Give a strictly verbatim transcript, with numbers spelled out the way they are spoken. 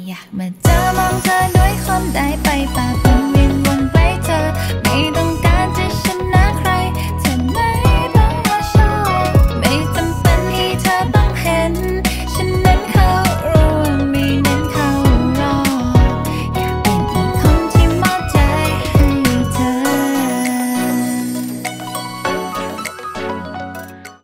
อยากมาเจอมองเธอด้วยคนได้ไปป่าเป็นเวียนวนไปเธอไม่ต้อง